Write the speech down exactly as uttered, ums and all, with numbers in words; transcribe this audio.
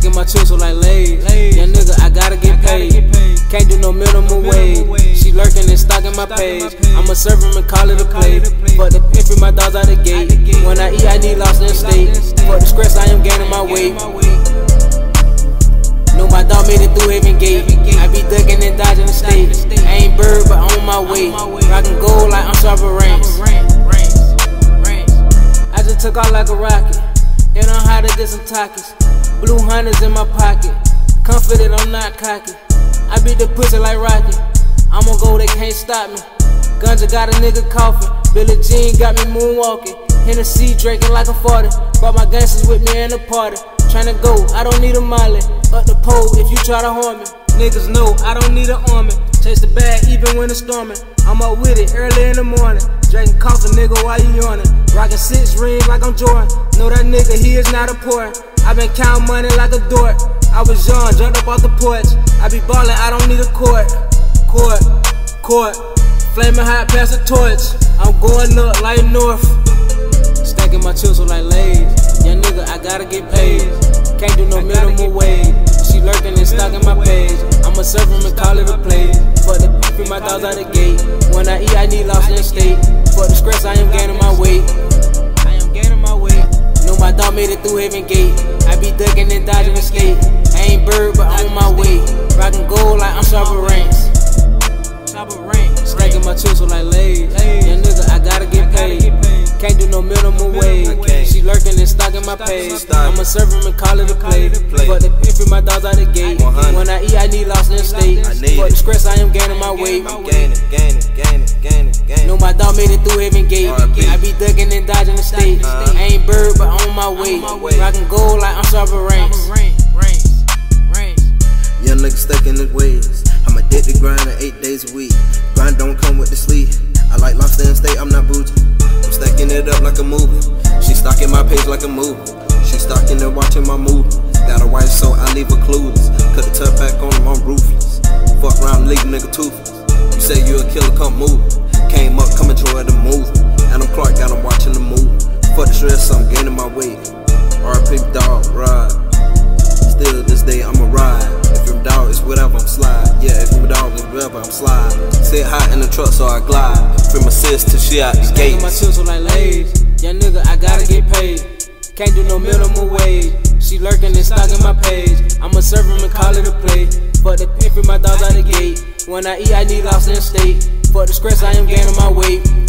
Stacking my chips like Lay's. Young nigga, I gotta get paid. Can't do no minimum wage. She lurking and stalking my page. I'ma serve him and call it a play. Fuck the pimp and my dogs out the gate. When I eat, I need lost in state. Fuck the stress, I am gaining my weight. Know my dog made it through Heaven Gate. I be ducking and dodging the state. I ain't bird, but on my way. Rockin' gold like I'm Sharper Ranks. I just took off like a rocket. And I'm hot to get some Takis. Blue hunters in my pocket. Confident I'm not cocky. I beat the pussy like Rocky. I'ma go, they can't stop me. Gunja got a nigga coughing. Billie Jean got me moonwalking. Hennessy drinking like a forty. Brought my gangsters with me in the party. Tryna go, I don't need a molly. Up the pole if you try to harm me. Niggas know I don't need an army. Chase the bag even when it's storming. I'm up with it early in the morning. Drinking coffee, nigga, while you yawning. Rockin' six rings like I'm Jordan. Know that nigga, he is not a poor. I been counting money like a dork. I was young, jumped up off the porch. I be ballin', I don't need a court. Court, court. Flaming hot past the torch. I'm going up like north. Stacking my chips like Lay's. Young nigga, I gotta get paid. Can't do no minimum wage. She lurking and stalking my page. I'ma serve him and call it a play. Fuck the pimp, my dogs out the gate. When I eat, I need lost in state. Fuck the stress, I am gaining my weight. I am gaining my weight. Know my dog made it through Heaven Gate. I be ducking and dodging the state. I ain't bird, but on my way. Rockin' gold like I'm Sharper Ranks. Stacking my chips like Lay's. Young nigga, I gotta get paid. Can't do no minimum wage. She lurking and stalking my page. I'ma serve him and call it a play. Fuck the pimp and my dogs out the gate. When I eat, I need lost in state. Fuck the stress, I am gaining my weight. Know my dog made it through Heaven Gate. I be ducking and dodging the state. I ain't bird, but on my way. Rockin' gold like I'm Sharper Ranks. Young nigga stuck in his ways. I'm addicted to grinding eight days a week. Grind don't come with the sleep. I like lobster and steak, I'm not bougie. I'm stacking it up like a movie. She stalking my page like a movie. She stalking and watching my movie. Got a wife so I leave her clueless. Cut the tuck back on him, I'm ruthless. Fuck around, leave a nigga toothless. You say you a killer, come move. Came up, come enjoy the movie. Adam Clark got him watching the movie. Fuck the stress, I'm gaining my weight. R I P dog, ride. Still this day I'ma ride. If you're dog, it's whatever, I'm slide. Yeah, if you're dog, it's whatever, I'm slide. Sit hot in the truck, so I glide. From assist to shit out the gate. Stacking my chips like Lay's. Young nigga, I gotta get paid. Can't do no minimum wage. She lurking and stalking my page. I'ma serve him and call it a play. Fuck the pimp and my dogs out the gate. When I eat, I need lost in state. Fuck the stress, I am gaining my weight.